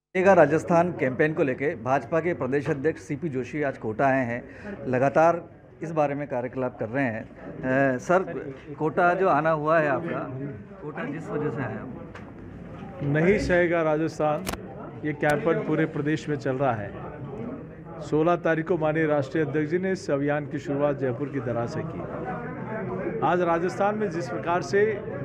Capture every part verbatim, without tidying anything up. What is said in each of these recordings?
का राजस्थान कैंपेन को लेके भाजपा के प्रदेश अध्यक्ष सीपी जोशी आज कोटा आए हैं। लगातार इस बारे में कार्यकलाप कर रहे हैं। अ, सर, कोटा जो आना हुआ है आपका, कोटा जिस वजह से आया आप? नहीं सहेगा राजस्थान, ये कैंपेन पूरे प्रदेश में चल रहा है। सोलह तारीख को माननीय राष्ट्रीय अध्यक्ष जी ने इस अभियान की शुरुआत जयपुर की दरा से की। आज राजस्थान में जिस प्रकार से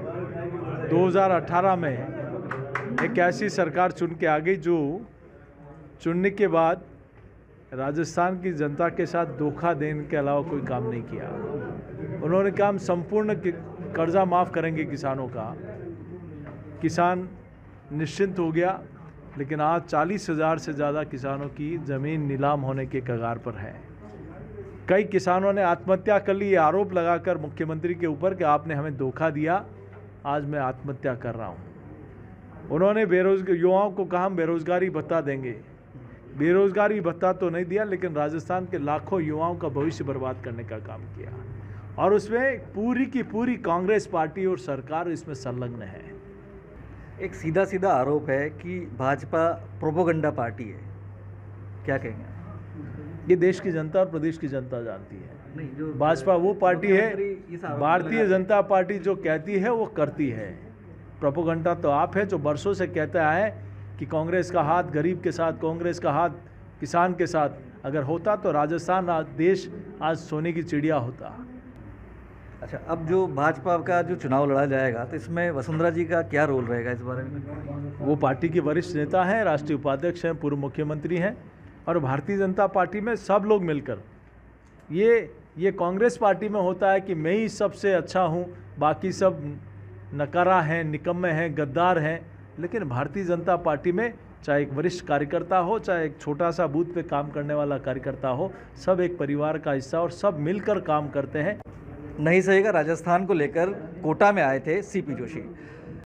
दो हज़ार अठारह में एक ऐसी सरकार चुन के आ गई जो चुनने के बाद राजस्थान की जनता के साथ धोखा देने के अलावा कोई काम नहीं किया। उन्होंने कहा हम संपूर्ण कर्जा माफ़ करेंगे किसानों का। किसान निश्चिंत हो गया, लेकिन आज चालीस हज़ार से ज़्यादा किसानों की ज़मीन नीलाम होने के कगार पर है। कई किसानों ने आत्महत्या कर ली, ये आरोप लगाकर मुख्यमंत्री के ऊपर कि आपने हमें धोखा दिया, आज मैं आत्महत्या कर रहा हूँ। उन्होंने बेरोजगार युवाओं को कहा हम बेरोजगारी भत्ता देंगे। बेरोजगारी भत्ता तो नहीं दिया, लेकिन राजस्थान के लाखों युवाओं का भविष्य बर्बाद करने का काम किया। और उसमें पूरी की पूरी कांग्रेस पार्टी और सरकार इसमें संलग्न है। एक सीधा सीधा आरोप है कि भाजपा प्रोपोगंडा पार्टी है, क्या कहेंगे? ये देश की जनता और प्रदेश की जनता जानती है। नहीं, जो भाजपा वो पार्टी है, भारतीय जनता पार्टी जो कहती है वो करती है। प्रोपोगंडा तो आप है जो बरसों से कहते आए कि कांग्रेस का हाथ गरीब के साथ, कांग्रेस का हाथ किसान के साथ। अगर होता तो राजस्थान आज देश आज सोने की चिड़िया होता। अच्छा, अब जो भाजपा का जो चुनाव लड़ा जाएगा तो इसमें वसुंधरा जी का क्या रोल रहेगा इस बारे में? वो पार्टी के वरिष्ठ नेता हैं, राष्ट्रीय उपाध्यक्ष हैं, पूर्व मुख्यमंत्री हैं। और भारतीय जनता पार्टी में सब लोग मिलकर, ये ये कांग्रेस पार्टी में होता है कि मैं ही सबसे अच्छा हूँ, बाकी सब नकारा हैं, निकम्मे हैं, गद्दार हैं। लेकिन भारतीय जनता पार्टी में चाहे एक वरिष्ठ कार्यकर्ता हो, चाहे एक छोटा सा बूथ पे काम करने वाला कार्यकर्ता हो, सब एक परिवार का हिस्सा और सब मिलकर काम करते हैं। नहीं सहेगा राजस्थान को लेकर कोटा में आए थे सीपी जोशी।